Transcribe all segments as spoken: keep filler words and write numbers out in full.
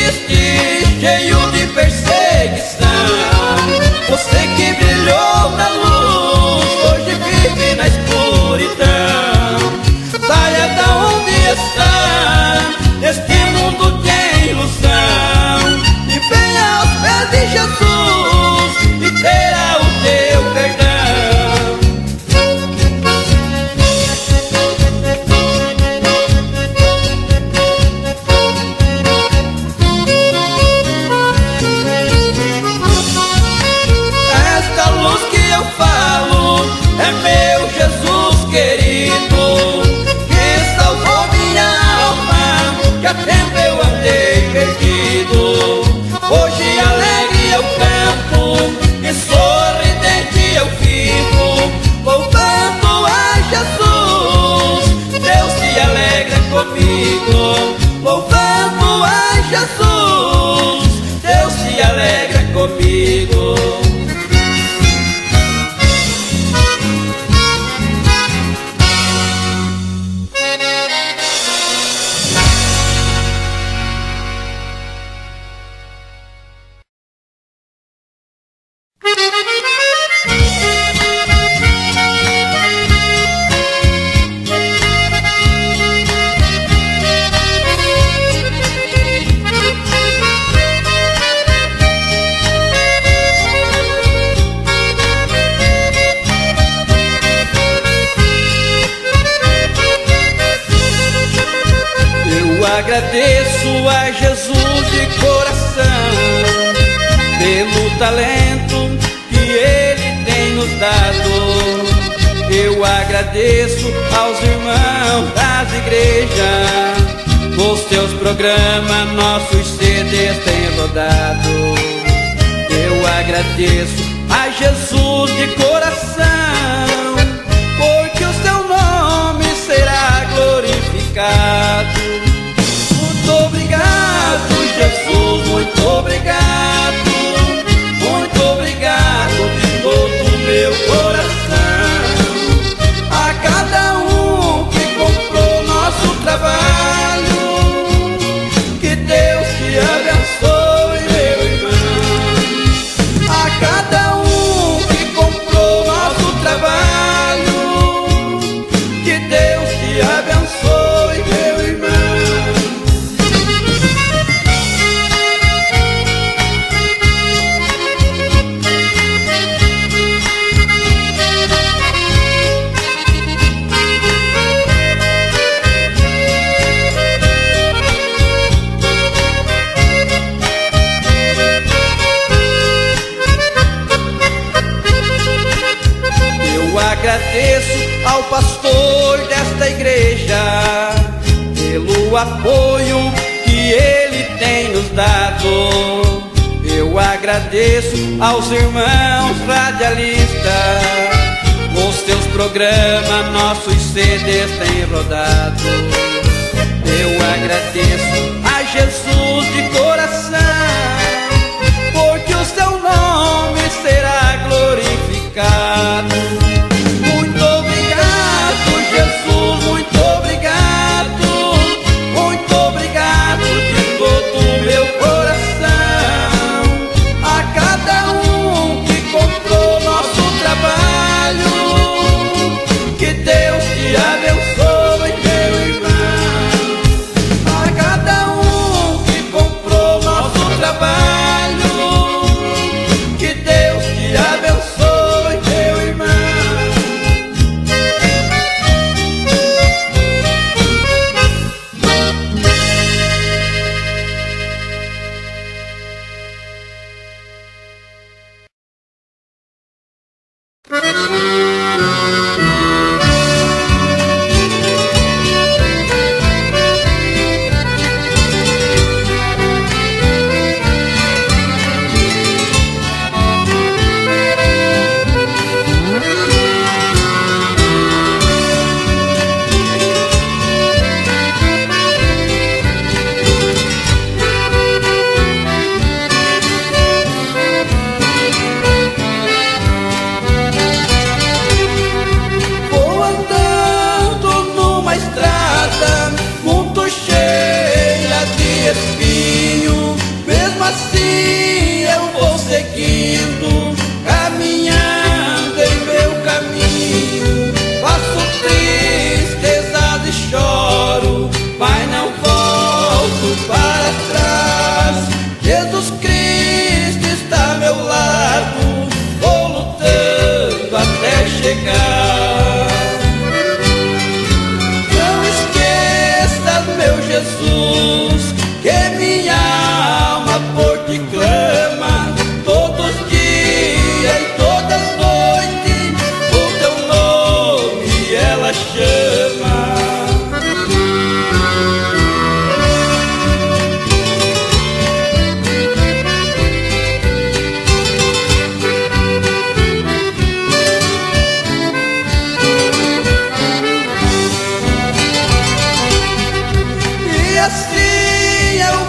triste, cheio de perseguição. Você que brilhou na luz, hoje vive na escuridão. Saia da onde está, este mundo tem ilusão, e venha aos pés de Jesus e terá o teu perdão. Esta luz que eu falo é meu Jesus querido, que salvou minha alma, que há tempo eu andei perdido. Hoje alegre eu canto e sorridente eu fico, louvando a Jesus. Deus se alegra comigo, louvando a Jesus. Deus se alegra comigo. Agradeço a Jesus de coração pelo talento que Ele tem nos dado. Eu agradeço aos irmãos das igrejas, os seus programas, nossos C Ds têm rodado. Eu agradeço a Jesus de coração, porque o seu nome será glorificado. Muito obrigado, Jesus, muito obrigado, muito obrigado de todo o meu coração. A cada um que comprou nosso trabalho, que Deus te abençoe, meu irmão. A cada um que comprou nosso trabalho, que Deus te abençoe, meu irmão. Agradeço ao pastor desta igreja pelo apoio que ele tem nos dado. Eu agradeço aos irmãos radialistas, os seus programas, nossos C Ds têm rodado. Eu agradeço a Jesus de coração, porque o seu nome será glorificado. Muito obrigado, muito obrigado de todo o meu coração. A cada um que comprou nosso trabalho, que Deus te abençoe, meu irmão.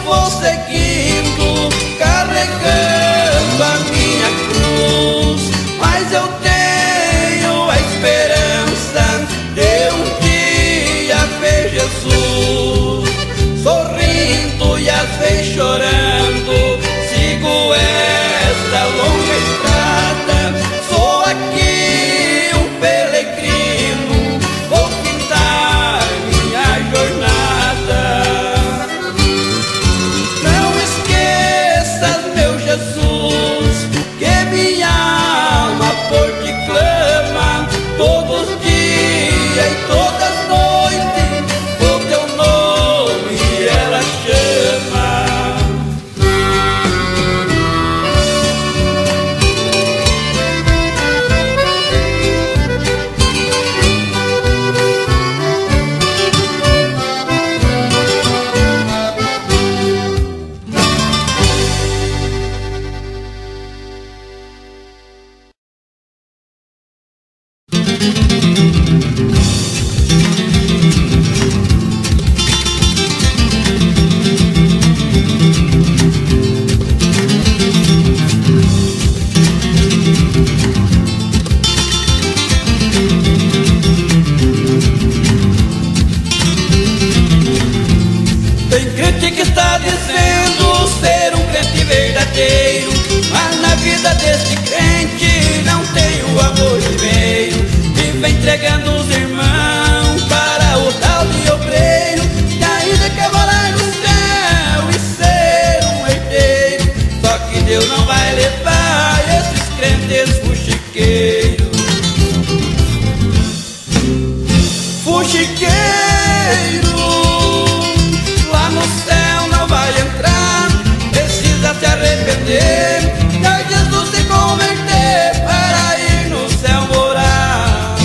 vou seguindo, carregando a minha cruz, mas eu tenho a esperança de um dia ver Jesus sorrindo e às vezes chorando. Sigo esta longa estrada, sou aqui um peregrino, vou findar minha jornada. Não esqueças, meu Jesus, que minha alma por ti clama, todos os dias e todas as noites, o teu nome ela chama. Tem crente que está dizendo ser um crente verdadeiro, mas na vida desse crente não tem o amor primeiro. Vive entregando os irmãos para o tal de obreiro, e ainda quer morar no céu e ser um herdeiro. Só que Deus não vai levar esses crentes fuxiqueiros. Fuxiqueiro lá no céu não vai entrar, precisa se arrepender, dar Jesus se converter para ir no céu morar.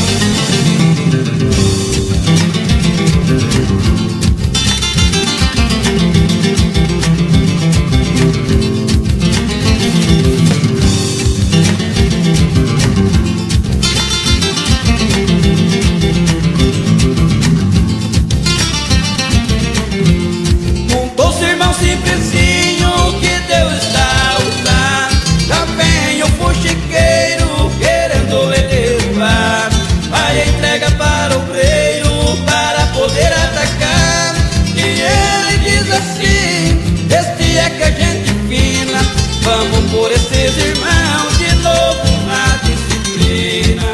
Montou-se irmão simplesinho que Deus está usando, já vem o fuxiqueiro querendo elevar, vai entrega para o obreiro para poder atacar. E ele diz assim: este é que a gente fina, vamos por esses irmãos de novo na disciplina.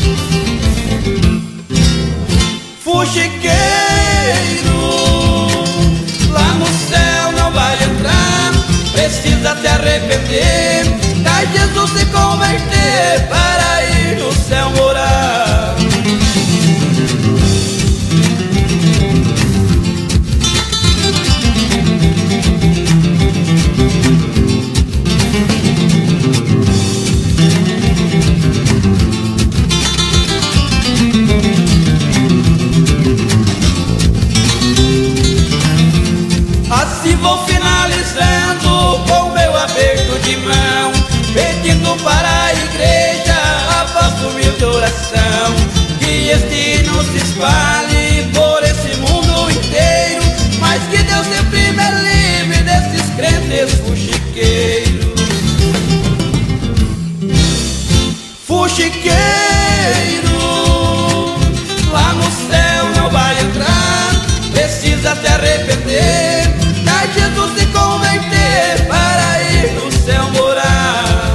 Fuxiqueiro lá no céu não vai entrar, precisa se arrepender, dar Jesus se converter para ir no céu morar. Assim vou finalizando com meu aperto de mão, pedindo para a igreja a vossa humilde oração, que este não se espalhe por esse mundo inteiro, mas que Deus sempre me livre desses crentes fuxiqueiros. Fuxiqueiro lá no céu não vai entrar, precisa se arrepender, dar Jesus se converter para ir no céu morar.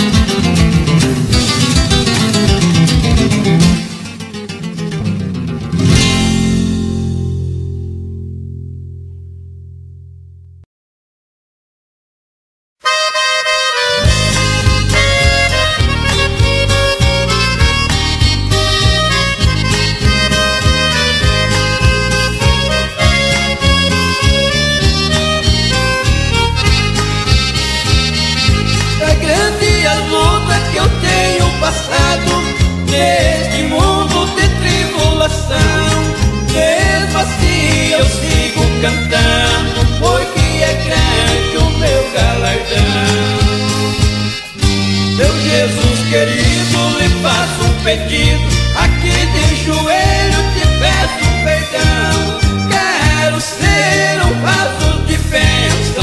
Passado neste mundo de tribulação, mesmo assim eu sigo cantando, porque é grande o meu galardão. Meu Jesus querido, lhe faço um pedido, aqui de joelho te peço perdão. Quero ser um vaso de bênção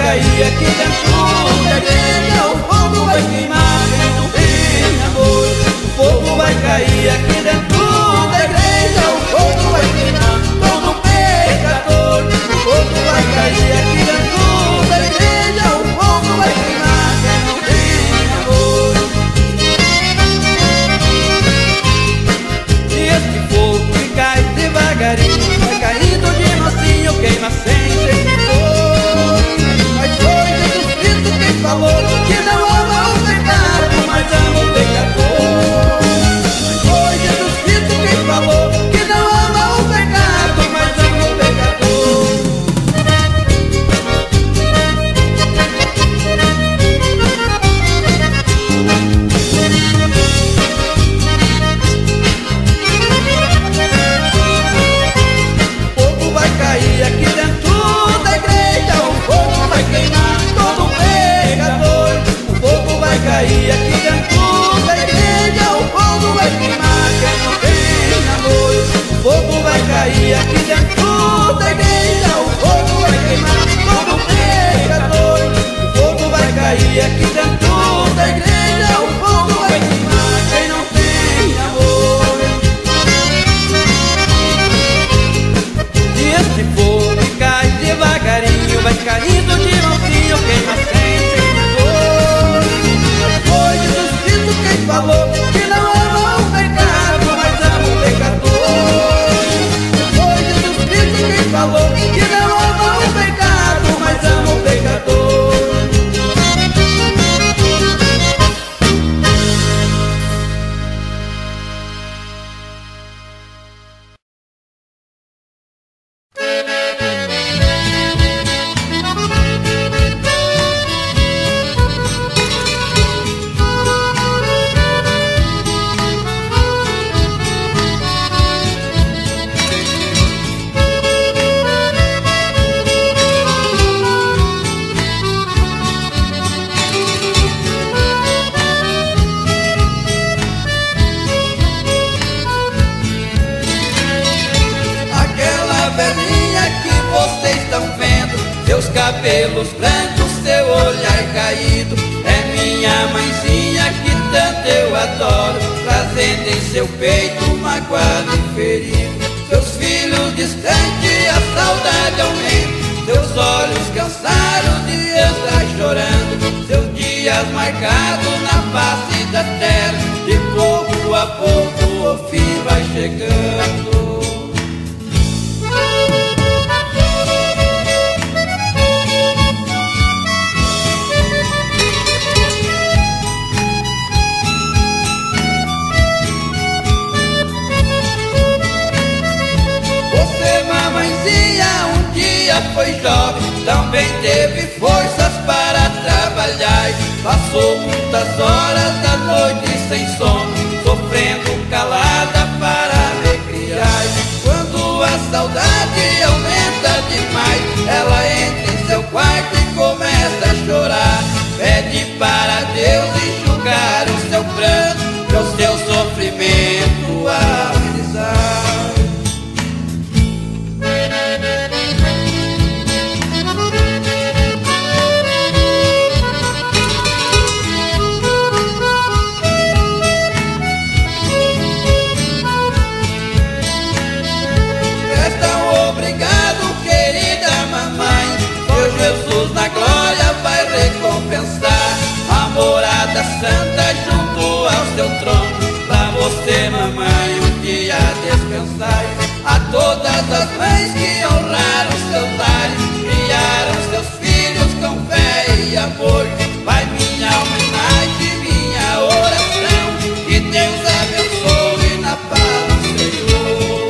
cair aqui dentro da igreja, o fogo vai queimar quem não tem amor. O fogo vai cair aqui dentro da igreja, o fogo vai queimar todo pecador. O fogo vai cair aqui dentro da igreja, o fogo vai queimar quem não tem amor. E esse fogo que cai devagarinho vai caindo de mansinho, queima sem ter dor. Mas foi Jesus Cristo quem falou que não ama o pecado, mas ama o pecador. Mas foi Jesus Cristo quem falou que não ama o pecado, mas ama o pecador. O fogo vai cair aqui dentro da igreja, o fogo vai queimar todo pecador. O fogo vai cair aqui dentro da igreja, o fogo vai queimar quem não tem amor. O fogo vai cair aqui dentro da igreja, o fogo vai queimar todo pecador. O fogo vai cair aqui dentro da igreja, o fogo vai queimar quem não tem amor. E esse fogo que cai devagarinho vai caindo de mansinho, queima sem ter dor. Mas foi Jesus Cristo quem falou que não ama o pecado, mas ama o pecador. Foi Jesus Cristo quem falou que não ama o pecado, mas ama o pecador. Aquela velhinha que vocês estão vendo, seus cabelos brancos, seu olhar caído, é minha mãezinha que tanto eu adoro, trazendo em seu peito magoado e ferido. Seus filhos distantes, a saudade aumenta, seus olhos cansaram de estar chorando, seus dias marcados na face da terra, de pouco a pouco o fim vai chegando. Você, mamãezinha, um dia foi jovem, também teve forças para trabalhar. Passou muitas horas da noite sem sono, sofrendo calada para recriar. Quando a saudade aumenta demais, ela entra em seu quarto e começa a chorar. Pede para Deus enxugar o seu pranto, para o seu sofrimento amenizar. Jesus na glória vai recompensar a morada santa junto ao seu trono, pra você, mamãe, um dia descansar. A todas as mães que honraram seus lares, criaram seus filhos com fé e amor, vai minha homenagem, minha oração, que Deus abençoe na paz do Senhor.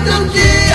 não tinha